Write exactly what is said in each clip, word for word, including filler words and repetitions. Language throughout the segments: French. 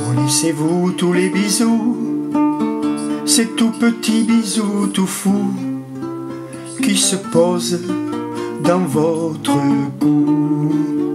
Connaissez-vous tous les bisous, ces tout petits bisous tout fous qui se posent dans votre cou?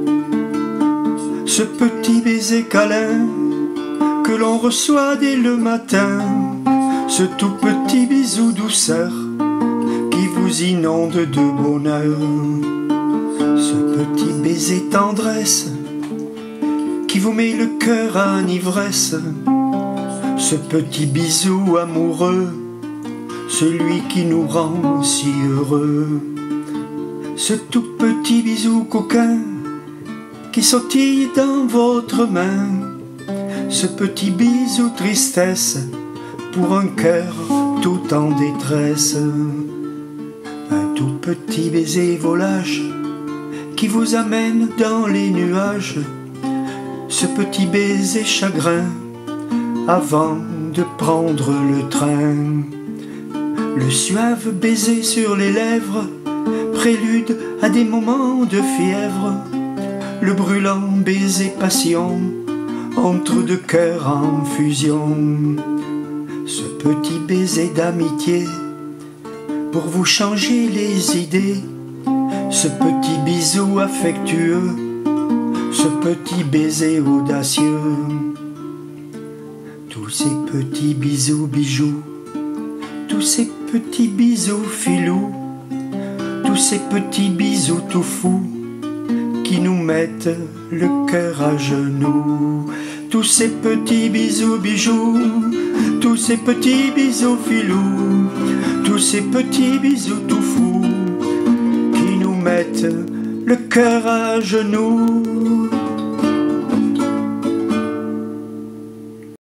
Ce petit baiser câlin que l'on reçoit dès le matin, ce tout petit bisou douceur qui vous inonde de bonheur, ce petit baiser tendresse qui vous met le cœur en ivresse, ce petit bisou amoureux, celui qui nous rend si heureux, ce tout petit bisou coquin qui sautille dans votre main, ce petit bisou tristesse pour un cœur tout en détresse, un tout petit baiser volage qui vous amène dans les nuages, ce petit baiser chagrin avant de prendre le train, le suave baiser sur les lèvres, prélude à des moments de fièvre, le brûlant baiser passion entre deux cœurs en fusion, ce petit baiser d'amitié pour vous changer les idées, ce petit bisou affectueux, ce petit baiser audacieux, tous ces petits bisous bijoux, tous ces petits bisous filous, tous ces petits bisous tout fous qui nous mettent le cœur à genoux, tous ces petits bisous bijoux, tous ces petits bisous filous, tous ces petits bisous tout fous qui nous mettent le cœur à genoux.